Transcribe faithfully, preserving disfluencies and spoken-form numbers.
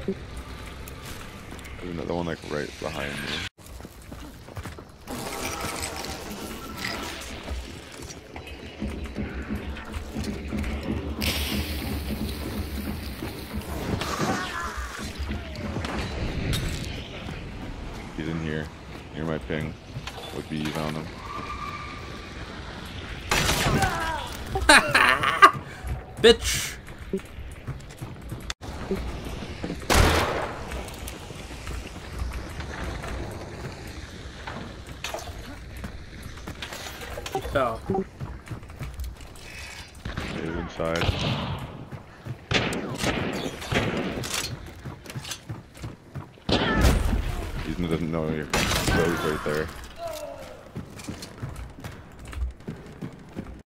There's another one like right behind me. He's in here, near my ping, with bees on him. Bitch! He fell. He's inside. He doesn't know you're close right there.